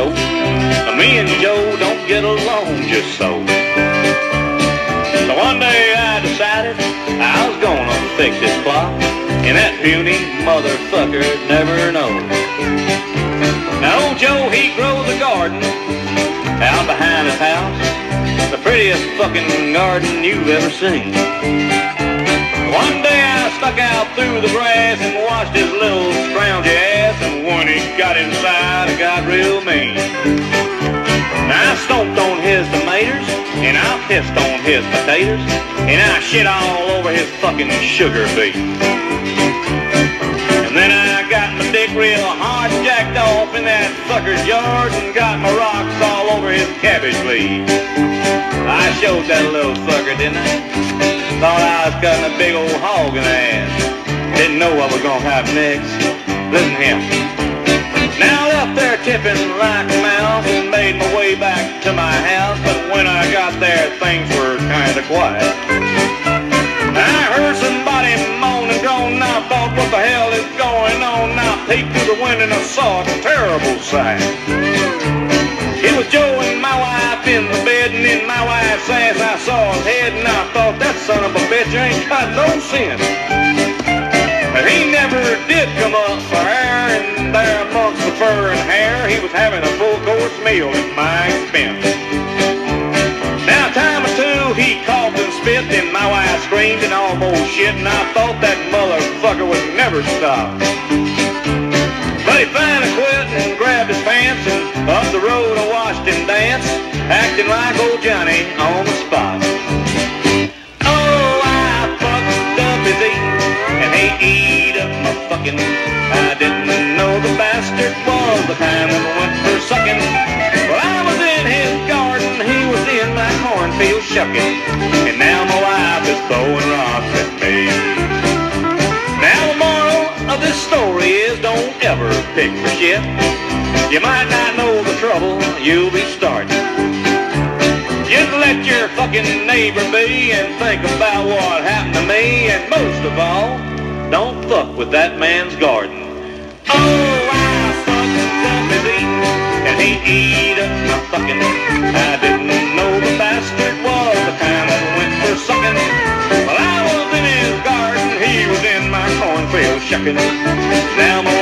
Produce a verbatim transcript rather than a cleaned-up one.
Joe. Me and Joe don't get along just so. So one day I decided I was gonna fix this clock, and that puny motherfucker never knows. Now old Joe, he grows a garden out behind his house, the prettiest fucking garden you've ever seen. One day I stuck out through the grass and watched his little scroungy ass, and when he got inside, I got real mean. I stomped on his tomatoes, and I pissed on his potatoes, and I shit all over his fucking sugar beet. And then I got my dick real hard jacked off in that sucker's yard, and got my rocks all over his cabbage leaves. I showed that little fucker, didn't I? Thought I was cutting a big old hog in the ass. Didn't know what was gonna happen next. Listen here. Now I left there tipping like a mouse and made my way back to my house, but when I got there, things were kinda quiet. I heard somebody moan and groan, and I thought, what the hell is going on? I peeked through the window and I saw a terrible sight. It was Joe and my wife in the bed, and in my wife's ass I saw his head, and I thought, that son of a bitch ain't got no sense. He never did come up for air, and there amongst the fur and hair, he was having a full-course meal at my expense. Now a time or two he coughed and spit, and my wife screamed and almost shit, and I thought that motherfucker would never stop. But he finally quit and grabbed his pants, and up the road I watched him dance, acting like old Johnny on the spot. Oh, I fucked up his eating, and he ate up my fucking. I didn't know the bastard was the kind that went for sucking. Well, I was in his garden, he was in my cornfield shucking, and now my wife is throwing rocks at me. Now the moral of this story is, don't ever pick for shit. You might not know the trouble you'll be starting. Just let your fucking neighbor be and think about what happened to me, and most of all, don't fuck with that man's garden. Oh, I fucked up his eating, and he ate up my fucking. I didn't know the bastard was the kind that went for sucking. Well, I was in his garden, he was in my cornfield shucking. Now my